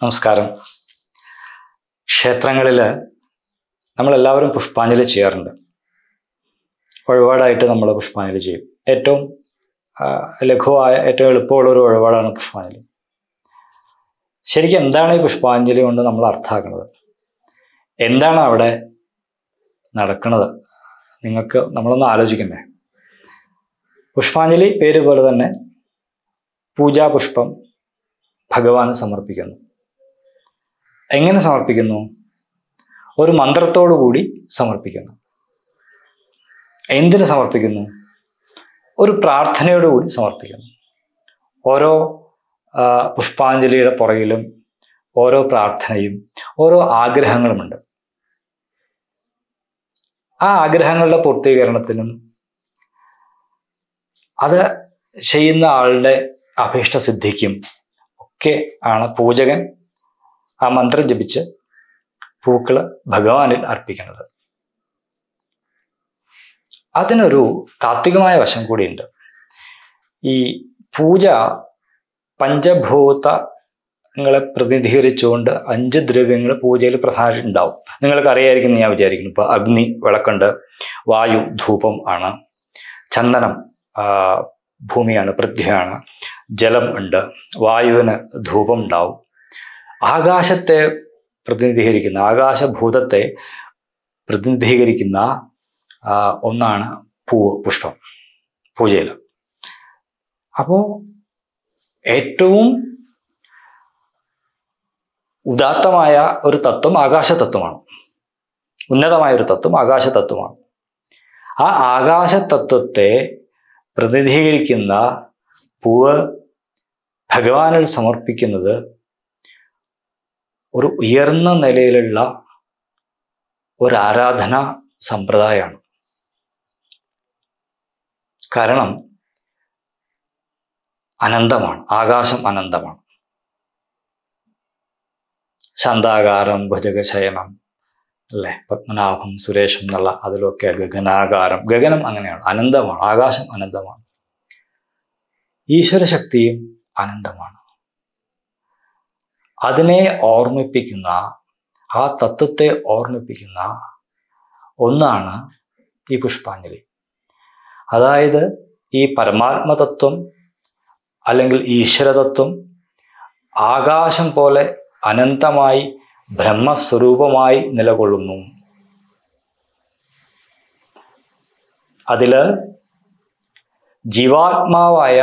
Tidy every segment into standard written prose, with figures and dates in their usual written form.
നമസ്കാരം. ക്ഷേത്രങ്ങളിൽ നമ്മളെല്ലാവരും പുഷ്പാഞ്ജലി ചെയ്യാറുണ്ട്. വഴിപാടായിട്ട് നമ്മൾ പുഷ്പാഞ്ജലി ചെയ്യും. ഏറ്റവും ലഘുവായ, ഏറ്റവും എളുപ്പമുള്ള ഒരു വഴിപാടാണ് പുഷ്പാഞ്ജലി. ശരിക്കും എന്താണ് ഈ പുഷ്പാഞ്ജലി കൊണ്ട് നമ്മൾ അർത്ഥമാക്കുന്നത്? എന്താണ് അവിടെ നടക്കുന്നത്? നമ്മളൊന്ന് ആലോചിക്കണ്ടേ? പുഷ്പാഞ്ജലി പേര് പോലെ തന്നെ പൂജാപുഷ്പം ഭഗവാന് സമർപ്പിക്കുന്നു. എങ്ങനെ സമർപ്പിക്കുന്നു? ഒരു മന്ത്രത്തോടു കൂടി സമർപ്പിക്കുന്നു. എന്തിനു സമർപ്പിക്കുന്നു? ഒരു പ്രാർത്ഥനയോടുകൂടി സമർപ്പിക്കുന്നു. ഓരോ പുഷ്പാഞ്ജലിയുടെ പുറകിലും ഓരോ പ്രാർത്ഥനയും ഓരോ ആഗ്രഹങ്ങളുമുണ്ട്. ആ ആഗ്രഹങ്ങളുടെ പൂർത്തീകരണത്തിനും അത് ചെയ്യുന്ന ആളുടെ അഭീഷ്ടസിദ്ധിക്കും ഒക്കെ ആണ് പൂജകൻ ആ മന്ത്രം ജപിച്ച് പൂക്കള് ഭഗവാനിൽ അർപ്പിക്കുന്നത്. അതിനൊരു താത്വികമായ വശം കൂടിയുണ്ട്. ഈ പൂജ പഞ്ചഭൂതങ്ങളെ പ്രതിനിധീകരിച്ചുകൊണ്ട് 5 ദ്രവ്യങ്ങൾ പൂജയിൽ പ്രധാനമായിട്ട് ഉണ്ടാവും. നിങ്ങൾക്ക് അറിയായിരിക്കും ഞാൻ വിചാരിക്കുന്നു. ഇപ്പൊ അഗ്നി വിളക്കുണ്ട്, വായു ധൂപം ആണ്, ചന്ദനം ഭൂമിയാണ്, പൃഥ്വിയാണ്, ജലം ഉണ്ട്, വായുവിന് ധൂപം ഉണ്ടാവും. ആകാശത്തെ പ്രതിനിധീകരിക്കുന്ന, ആകാശഭൂതത്തെ പ്രതിനിധീകരിക്കുന്ന ഒന്നാണ് പുഷ്പം പൂജയിൽ. അപ്പോ ഏറ്റവും ഉദാത്തമായ ഒരു തത്വം ആകാശതത്വമാണ്. ഉന്നതമായ ഒരു തത്വം ആകാശതത്വമാണ്. ആ ആകാശതത്വത്തെ പ്രതിനിധീകരിക്കുന്ന പൂവ് ഭഗവാനിൽ സമർപ്പിക്കുന്നത് ഒരു ഉയർന്ന നിലയിലുള്ള ഒരു ആരാധനാ സമ്പ്രദായമാണ്. കാരണം അനന്തമാണ്, ആകാശം അനന്തമാണ്. ശാന്താകാരം ഭുജഗശയനം അല്ലെ, പത്മനാഭം സുരേഷം എന്നുള്ള അതിലൊക്കെ ഗഗനാകാരം, ഗഗനം അങ്ങനെയാണ്, അനന്തമാണ്, ആകാശം അനന്തമാണ്. ഈശ്വരശക്തിയും അനന്തമാണ്. അതിനെ ഓർമ്മിപ്പിക്കുന്ന, ആ തത്വത്തെ ഓർമ്മിപ്പിക്കുന്ന ഒന്നാണ് ഈ പുഷ്പാഞ്ജലി. അതായത് ഈ പരമാത്മതത്വം അല്ലെങ്കിൽ ഈശ്വരതത്വം ആകാശം പോലെ അനന്തമായി ബ്രഹ്മസ്വരൂപമായി നിലകൊള്ളുന്നു. അതില് ജീവാത്മാവായ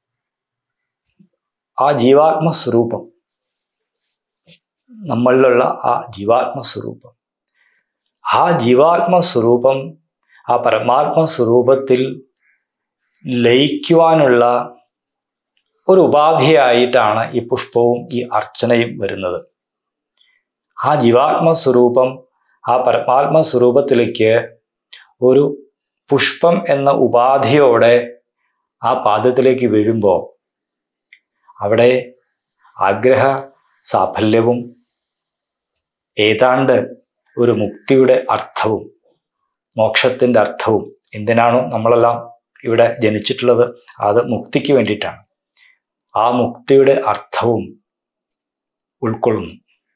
ആ ജീവാത്മസ്വരൂപം, നമ്മളിലുള്ള ആ ജീവാത്മസ്വരൂപം, ആ ജീവാത്മസ്വരൂപം ആ പരമാത്മസ്വരൂപത്തിൽ ലയിക്കുവാനുള്ള ഒരു ഉപാധിയായിട്ടാണ് ഈ പുഷ്പവും ഈ അർച്ചനയും വരുന്നത്. ആ ജീവാത്മസ്വരൂപം ആ പരമാത്മസ്വരൂപത്തിലേക്ക് ഒരു പുഷ്പം എന്ന ഉപാധിയോടെ ആ പാദത്തിലേക്ക് വീഴുമ്പോൾ അവിടെ ആഗ്രഹ സാഫല്യവും ഏതാണ്ട് ഒരു മുക്തിയുടെ അർത്ഥവും മോക്ഷത്തിൻ്റെ അർത്ഥവും, എന്തിനാണോ നമ്മളെല്ലാം ഇവിടെ ജനിച്ചിട്ടുള്ളത്, അത് മുക്തിക്ക് വേണ്ടിയിട്ടാണ്, ആ മുക്തിയുടെ അർത്ഥവും ഉൾക്കൊള്ളുന്നു.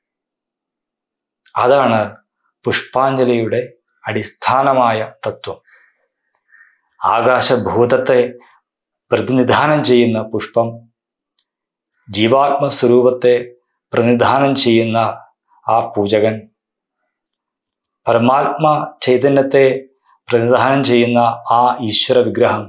അതാണ് പുഷ്പാഞ്ജലിയുടെ അടിസ്ഥാനമായ തത്വം. ആകാശഭൂതത്തെ പ്രതിനിധാനം ചെയ്യുന്ന പുഷ്പം, ജീവാത്മസ്വരൂപത്തെ പ്രതിനിധാനം ചെയ്യുന്ന ആ പൂജകൻ, പരമാത്മ ചൈതന്യത്തെ പ്രതിനിധാനം ചെയ്യുന്ന ആ ഈശ്വര വിഗ്രഹം,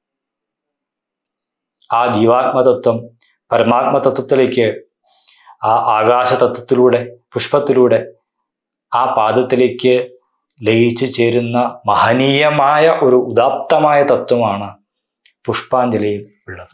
ആ ജീവാത്മതത്വം പരമാത്മതത്വത്തിലേക്ക് ആ ആകാശതത്വത്തിലൂടെ, പുഷ്പത്തിലൂടെ ആ പാദത്തിലേക്ക് ലയിച്ചു ചേരുന്ന മഹനീയമായ ഒരു ഉദാത്തമായ തത്വമാണ് പുഷ്പാഞ്ജലിയിൽ ഉള്ളത്.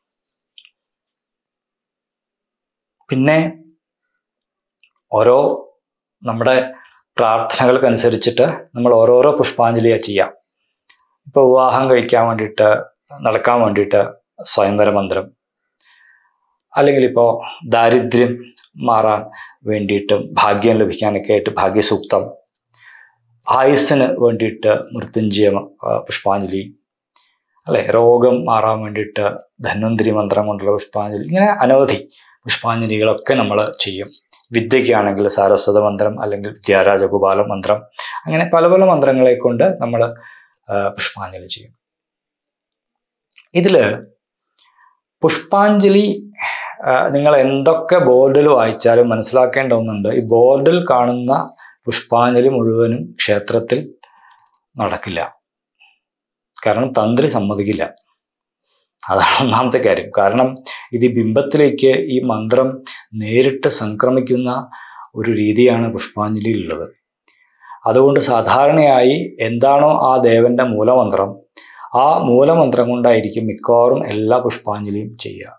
പിന്നെ ഓരോ നമ്മുടെ പ്രാർത്ഥനകൾക്കനുസരിച്ചിട്ട് നമ്മൾ ഓരോരോ പുഷ്പാഞ്ജലിയാണ് ചെയ്യാം. ഇപ്പോൾ വിവാഹം കഴിക്കാൻ വേണ്ടിയിട്ട്, നടക്കാൻ വേണ്ടിയിട്ട് സ്വയംവര മന്ത്രം, അല്ലെങ്കിൽ ഇപ്പോൾ ദാരിദ്ര്യം മാറാൻ വേണ്ടിയിട്ടും ഭാഗ്യം ലഭിക്കാനൊക്കെ ആയിട്ട് ഭാഗ്യസൂക്തം, ആയുസ്സിന് വേണ്ടിയിട്ട് മൃത്യുഞ്ജയ പുഷ്പാഞ്ജലി, അല്ലെ, രോഗം മാറാൻ വേണ്ടിയിട്ട് ധന്വന്തരി മന്ത്രം കൊണ്ടുള്ള പുഷ്പാഞ്ജലി, ഇങ്ങനെ അനവധി പുഷ്പാഞ്ജലികളൊക്കെ നമ്മൾ ചെയ്യും. വിദ്യയ്ക്കാണെങ്കിൽ സാരസ്വത മന്ത്രം അല്ലെങ്കിൽ വിദ്യാരാജഗോപാല മന്ത്രം, അങ്ങനെ പല പല മന്ത്രങ്ങളെ കൊണ്ട് നമ്മൾ പുഷ്പാഞ്ജലി ചെയ്യും. ഇതിൽ പുഷ്പാഞ്ജലി നിങ്ങൾ എന്തൊക്കെ ബോർഡിൽ വായിച്ചാലും മനസ്സിലാക്കേണ്ട ഒന്നുണ്ട്. ഈ ബോർഡിൽ കാണുന്ന പുഷ്പാഞ്ജലി മുഴുവനും ക്ഷേത്രത്തിൽ നടക്കില്ല. കാരണം തന്ത്രി സമ്മതിക്കില്ല. അതാണ് ഒന്നാമത്തെ കാര്യം. കാരണം ഇത് ബിംബത്തിലേക്ക് ഈ മന്ത്രം നേരിട്ട് സംക്രമിക്കുന്ന ഒരു രീതിയാണ് പുഷ്പാഞ്ജലിയിലുള്ളത്. അതുകൊണ്ട് സാധാരണയായി എന്താണോ ആ ദേവന്റെ മൂലമന്ത്രം, ആ മൂലമന്ത്രം കൊണ്ടായിരിക്കും മിക്കവാറും എല്ലാ പുഷ്പാഞ്ജലിയും ചെയ്യുക.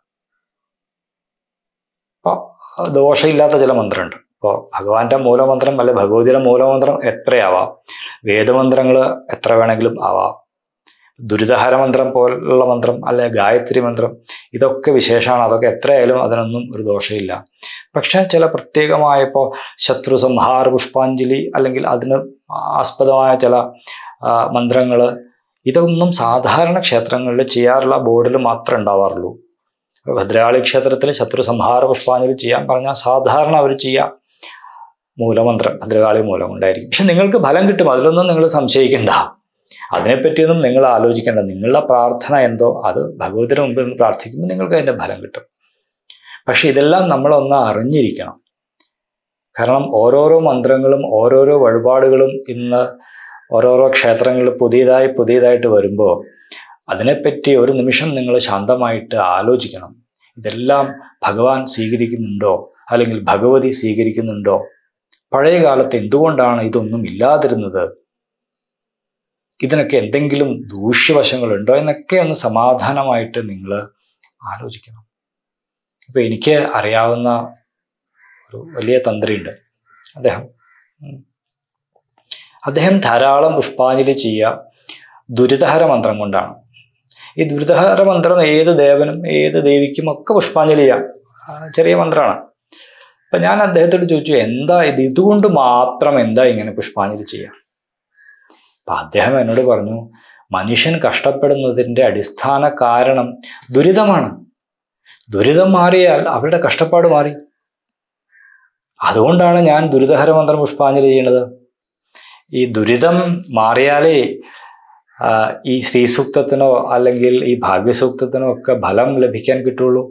അപ്പോൾ ദോഷമില്ലാത്ത ചില മന്ത്രമുണ്ട്. ഇപ്പോൾ ഭഗവാന്റെ മൂലമന്ത്രം അല്ലെ ഭഗവതിയുടെ മൂലമന്ത്രം എത്രയാവാം, വേദമന്ത്രങ്ങൾ എത്ര വേണമെങ്കിലും ആവാം, ദുരിതഹര മന്ത്രം പോലുള്ള മന്ത്രം അല്ലെ ഗായത്രി മന്ത്രം, ഇതൊക്കെ വിശേഷമാണ്. അതൊക്കെ എത്രയായാലും അതിനൊന്നും ഒരു ദോഷമില്ല. പക്ഷെ ചില പ്രത്യേകമായ ഇപ്പോൾ ശത്രു സംഹാര പുഷ്പാഞ്ജലി അല്ലെങ്കിൽ അതിന് ആസ്പദമായ ചില മന്ത്രങ്ങൾ, ഇതൊന്നും സാധാരണ ക്ഷേത്രങ്ങളിൽ ചെയ്യാറുള്ള ബോർഡിൽ മാത്രമേ ഉണ്ടാവാറുള്ളൂ. ഭദ്രകാളി ക്ഷേത്രത്തിൽ ശത്രു സംഹാര പുഷ്പാഞ്ജലി ചെയ്യാൻ പറഞ്ഞാൽ സാധാരണ അവർ ചെയ്യുക മൂലമന്ത്രം, ഭദ്രകാളി മൂലം കൊണ്ടായിരിക്കും. പക്ഷെ നിങ്ങൾക്ക് ഫലം കിട്ടും, അതിലൊന്നും നിങ്ങൾ സംശയിക്കേണ്ട. അതിനെപ്പറ്റിയൊന്നും നിങ്ങൾ ആലോചിക്കേണ്ട. നിങ്ങളുടെ പ്രാർത്ഥന എന്തോ അത് ഭഗവതിയുടെ മുമ്പിൽ നിന്ന് പ്രാർത്ഥിക്കുമ്പോൾ നിങ്ങൾക്ക് അതിൻ്റെ ഫലം കിട്ടും. പക്ഷെ ഇതെല്ലാം നമ്മളൊന്ന് അറിഞ്ഞിരിക്കണം. കാരണം ഓരോരോ മന്ത്രങ്ങളും ഓരോരോ വഴിപാടുകളും ഇന്ന് ഓരോരോ ക്ഷേത്രങ്ങളിൽ പുതിയതായിട്ട് വരുമ്പോൾ അതിനെപ്പറ്റി ഒരു നിമിഷം നിങ്ങൾ ശാന്തമായിട്ട് ആലോചിക്കണം. ഇതെല്ലാം ഭഗവാൻ സ്വീകരിക്കുന്നുണ്ടോ അല്ലെങ്കിൽ ഭഗവതി സ്വീകരിക്കുന്നുണ്ടോ? പഴയ കാലത്ത് എന്തുകൊണ്ടാണ് ഇതൊന്നും ഇല്ലാതിരുന്നത്? ഇതിനൊക്കെ എന്തെങ്കിലും ദൂഷ്യവശങ്ങളുണ്ടോ എന്നൊക്കെ ഒന്ന് സമാധാനമായിട്ട് നിങ്ങൾ ആലോചിക്കണം. ഇപ്പം എനിക്ക് അറിയാവുന്ന ഒരു വലിയ തന്ത്രിയുണ്ട്. അദ്ദേഹം ധാരാളം പുഷ്പാഞ്ജലി ചെയ്യുക ദുരിതഹര മന്ത്രം കൊണ്ടാണ്. ഈ ദുരിതഹര മന്ത്രം ഏത് ദേവനും ഏത് ദേവിക്കും ഒക്കെ പുഷ്പാഞ്ജലി ചെയ്യാം. ചെറിയ മന്ത്രമാണ്. അപ്പം ഞാൻ അദ്ദേഹത്തോട് ചോദിച്ചു, എന്താ ഇതുകൊണ്ട് മാത്രം എന്താ ഇങ്ങനെ പുഷ്പാഞ്ജലി ചെയ്യാം? അപ്പം അദ്ദേഹം എന്നോട് പറഞ്ഞു, മനുഷ്യൻ കഷ്ടപ്പെടുന്നതിൻ്റെ അടിസ്ഥാന കാരണം ദുരിതമാണ്. ദുരിതം മാറിയാൽ അവരുടെ കഷ്ടപ്പാട് മാറി. അതുകൊണ്ടാണ് ഞാൻ ദുരിതഹര മന്ത്രം പുഷ്പാഞ്ജലി ചെയ്യണത്. ഈ ദുരിതം മാറിയാലേ ഈ ശ്രീസൂക്തത്തിനോ അല്ലെങ്കിൽ ഈ ഭാഗ്യസൂക്തത്തിനോ ഒക്കെ ഫലം ലഭിക്കാൻ കിട്ടുള്ളൂ.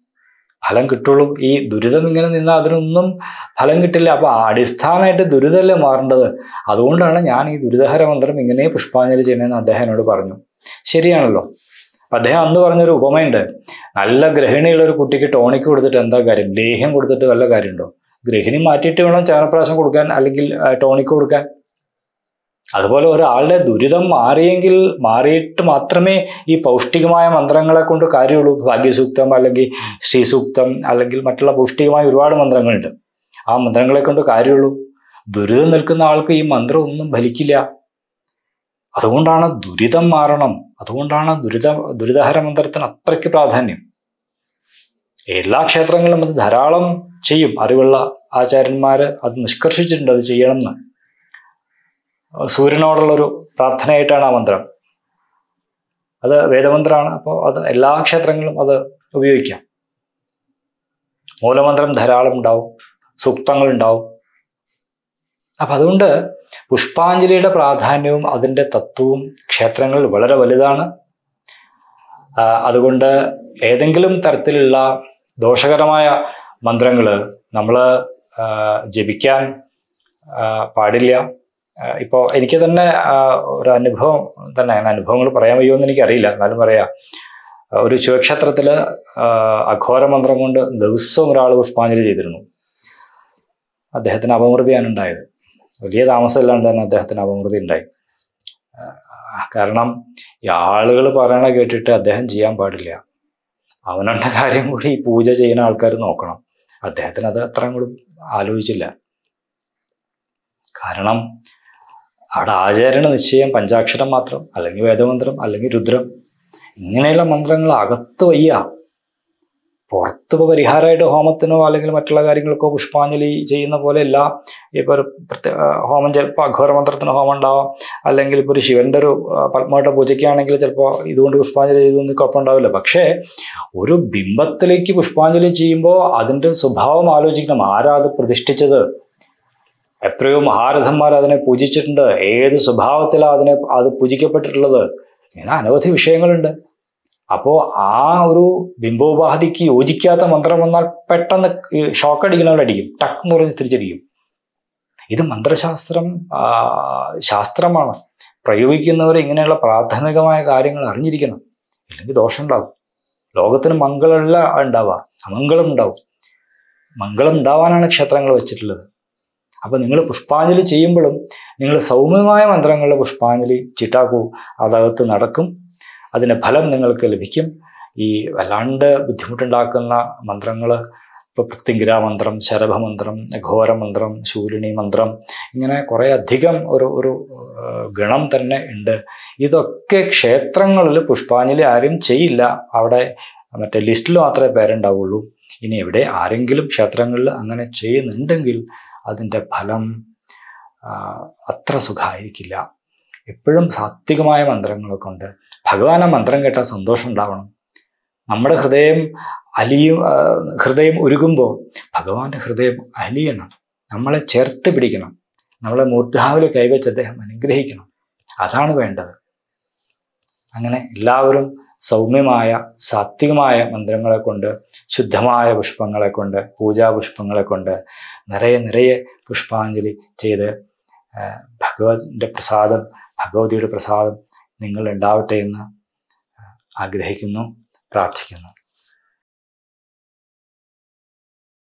ഈ ദുരിതം ഇങ്ങനെ നിന്നാൽ അതിനൊന്നും ഫലം കിട്ടില്ല. അപ്പൊ അടിസ്ഥാനമായിട്ട് ദുരിതമല്ലേ മാറേണ്ടത്. അതുകൊണ്ടാണ് ഞാൻ ഈ ദുരിതഹര മന്ത്രം ഇങ്ങനെ പുഷ്പാഞ്ജലി ചെയ്യണമെന്ന് അദ്ദേഹം എന്നോട് പറഞ്ഞു. ശരിയാണല്ലോ. അദ്ദേഹം അന്ന് പറഞ്ഞൊരു ഉപമയുണ്ട്. നല്ല ഗ്രഹിണിയുള്ള ഒരു കുട്ടിക്ക് ടോണിക്ക് കൊടുത്തിട്ട് എന്താ കാര്യം? ലേഹ്യം കൊടുത്തിട്ട് വല്ല കാര്യമുണ്ടോ? ഗ്രഹിണി മാറ്റിയിട്ട് വേണം ചവനപ്രാശം കൊടുക്കാൻ അല്ലെങ്കിൽ ടോണിക്ക് കൊടുക്കാൻ. അതുപോലെ ഒരാളുടെ ദുരിതം മാറിയിട്ട് മാത്രമേ ഈ പൗഷ്ടികമായ മന്ത്രങ്ങളെ കൊണ്ട് കാര്യമുള്ളൂ. ഭാഗ്യസൂക്തം അല്ലെങ്കിൽ ശ്രീസൂക്തം അല്ലെങ്കിൽ മറ്റുള്ള പൗഷ്ടികമായ ഒരുപാട് മന്ത്രങ്ങളുണ്ട്. ആ മന്ത്രങ്ങളെ കൊണ്ട് കാര്യമുള്ളൂ. ദുരിതം നിൽക്കുന്ന ആൾക്ക് ഈ മന്ത്രം ഒന്നും ഫലിക്കില്ല. അതുകൊണ്ടാണ് ദുരിതം മാറണം. അതുകൊണ്ടാണ് ദുരിതഹര മന്ത്രത്തിന് അത്രയ്ക്ക് പ്രാധാന്യം. എല്ലാ ക്ഷേത്രങ്ങളിലും അത് ധാരാളം ചെയ്യും. അറിവുള്ള ആചാര്യന്മാര് അത് നിഷ്കർഷിച്ചിട്ടുണ്ട്, അത് ചെയ്യണം എന്ന്. സൂര്യനോടുള്ളൊരു പ്രാർത്ഥനയായിട്ടാണ് ആ മന്ത്രം. അത് വേദമന്ത്രമാണ്. അപ്പോൾ അത് എല്ലാ ക്ഷേത്രങ്ങളിലും അത് ഉപയോഗിക്കാം. മൂലമന്ത്രം ധാരാളം ഉണ്ടാവും, സൂക്തങ്ങൾ ഉണ്ടാവും. അപ്പം അതുകൊണ്ട് പുഷ്പാഞ്ജലിയുടെ പ്രാധാന്യവും അതിൻ്റെ തത്വവും ക്ഷേത്രങ്ങളിൽ വളരെ വലുതാണ്. അതുകൊണ്ട് ഏതെങ്കിലും തരത്തിലുള്ള ദോഷകരമായ മന്ത്രങ്ങൾ നമ്മൾ ജപിക്കാൻ പാടില്ല. ഇപ്പോൾ എനിക്ക് തന്നെ ഒരു അനുഭവം തന്നെ, അനുഭവങ്ങൾ പറയാൻ വയ്യോ എന്ന് എനിക്കറിയില്ല, എന്നാലും പറയാം. ഒരു ശിവക്ഷേത്രത്തിൽ അഘോര മന്ത്രം കൊണ്ട് ദിവസവും ഒരാൾ പുഷ്പാഞ്ജലി ചെയ്തിരുന്നു. അദ്ദേഹത്തിന് അപമൃതിയാണ് ഉണ്ടായത്. വലിയ താമസമില്ലാണ്ട് തന്നെ അദ്ദേഹത്തിന് അപമൃതി ഉണ്ടായി. കാരണം ഈ ആളുകൾ പറയണ കേട്ടിട്ട് അദ്ദേഹം ചെയ്യാൻ പാടില്ല. അവനവൻ്റെ കാര്യം കൂടി ഈ പൂജ ചെയ്യുന്ന ആൾക്കാർ നോക്കണം. അദ്ദേഹത്തിന് അത് അത്രയും കൂടി ആലോചിച്ചില്ല. കാരണം അവിടെ ആചാര്യന് നിശ്ചയം പഞ്ചാക്ഷരം മാത്രം, അല്ലെങ്കിൽ വേദമന്ത്രം, അല്ലെങ്കിൽ രുദ്രം, ഇങ്ങനെയുള്ള മന്ത്രങ്ങൾ അകത്ത് വയ്യ. പുറത്തിപ്പോൾ പരിഹാരമായിട്ട് ഹോമത്തിനോ അല്ലെങ്കിൽ മറ്റുള്ള കാര്യങ്ങൾക്കോ പുഷ്പാഞ്ജലി ചെയ്യുന്ന പോലെയല്ല. ഇപ്പോൾ ഒരു ഹോമം ചിലപ്പോൾ അഘോര മന്ത്രത്തിന് ഹോമം ഉണ്ടാവാം, അല്ലെങ്കിൽ ഇപ്പോൾ ഒരു ശിവന്റെ ഒരു പത്മവട്ട പൂജയ്ക്കാണെങ്കിൽ ചിലപ്പോൾ ഇതുകൊണ്ട് പുഷ്പാഞ്ജലി ചെയ്തൊന്നും കുഴപ്പമുണ്ടാവില്ല. പക്ഷേ ഒരു ബിംബത്തിലേക്ക് പുഷ്പാഞ്ജലി ചെയ്യുമ്പോൾ അതിൻ്റെ സ്വഭാവം ആലോചിക്കണം. ആരാ അത് പ്രതിഷ്ഠിച്ചത്? എത്രയോ മഹാരഥന്മാർ അതിനെ പൂജിച്ചിട്ടുണ്ട്. ഏത് സ്വഭാവത്തിലാണ് അത് പൂജിക്കപ്പെട്ടിട്ടുള്ളത്? ഇങ്ങനെ അനവധി വിഷയങ്ങളുണ്ട്. അപ്പോൾ ആ ഒരു ബിംബോപാധിക്ക് യോജിക്കാത്ത മന്ത്രം വന്നാൽ പെട്ടെന്ന് ഷോക്ക് അടിക്കുന്നവരടിക്കും, ടക്ക് എന്ന് പറഞ്ഞ് തിരിച്ചടിക്കും. ഇത് മന്ത്രശാസ്ത്രം ശാസ്ത്രമാണ്. പ്രയോഗിക്കുന്നവർ ഇങ്ങനെയുള്ള പ്രാഥമികമായ കാര്യങ്ങൾ അറിഞ്ഞിരിക്കണം, ഇല്ലെങ്കിൽ ദോഷം ഉണ്ടാവും. ലോകത്തിന് മംഗളമല്ല ഉണ്ടാവുക, അമംഗളം ഉണ്ടാവും. മംഗളം ഉണ്ടാവാനാണ് ക്ഷേത്രങ്ങൾ വെച്ചിട്ടുള്ളത്. അപ്പം നിങ്ങൾ പുഷ്പാഞ്ജലി ചെയ്യുമ്പോഴും നിങ്ങൾ സൗമ്യമായ മന്ത്രങ്ങളുടെ പുഷ്പാഞ്ജലി ചിട്ടാക്കൂ. അതകത്ത് നടക്കും, അതിൻ്റെ ഫലം നിങ്ങൾക്ക് ലഭിക്കും. ഈ വല്ലാണ്ട് ബുദ്ധിമുട്ടുണ്ടാക്കുന്ന മന്ത്രങ്ങൾ, ഇപ്പോൾ പൃഥ്വിഗ്രാമന്ത്രം, ശരഭമന്ത്രം, ഘോരമന്ത്രം, ശൂലിനി മന്ത്രം, ഇങ്ങനെ കുറേ അധികം ഒരു ഗണം തന്നെ ഉണ്ട്. ഇതൊക്കെ ക്ഷേത്രങ്ങളിൽ പുഷ്പാഞ്ജലി ആരും ചെയ്യില്ല. അവിടെ മറ്റേ ലിസ്റ്റിൽ മാത്രമേ പേരുണ്ടാവുള്ളൂ. ഇനി എവിടെ ആരെങ്കിലും ക്ഷേത്രങ്ങളിൽ അങ്ങനെ ചെയ്യുന്നുണ്ടെങ്കിൽ അതിൻ്റെ ഫലം അത്ര സുഖമായിരിക്കില്ല. എപ്പോഴും സാത്വികമായ മന്ത്രങ്ങളെ കൊണ്ട് ഭഗവാനെ മന്ത്രം കേട്ടാൽ സന്തോഷം ഉണ്ടാവണം. നമ്മുടെ ഹൃദയം ഉരുകുമ്പോൾ ഭഗവാന്റെ ഹൃദയം അലിയണം, നമ്മളെ ചേർത്ത് പിടിക്കണം, നമ്മളെ മൂർധാവിൽ കൈവച്ച് അദ്ദേഹം അനുഗ്രഹിക്കണം. അതാണ് വേണ്ടത്. അങ്ങനെ എല്ലാവരും സൗമ്യമായ സാത്വികമായ മന്ത്രങ്ങളെ കൊണ്ട്, ശുദ്ധമായ പുഷ്പങ്ങളെ കൊണ്ട്, പൂജാപുഷ്പങ്ങളെ കൊണ്ട് നിറയെ പുഷ്പാഞ്ജലി ചെയ്ത് ഭഗവതിൻ്റെ പ്രസാദം, ഭഗവതിയുടെ പ്രസാദം നിങ്ങൾ ഉണ്ടാവട്ടെ എന്ന് ആഗ്രഹിക്കുന്നു, പ്രാർത്ഥിക്കുന്നു.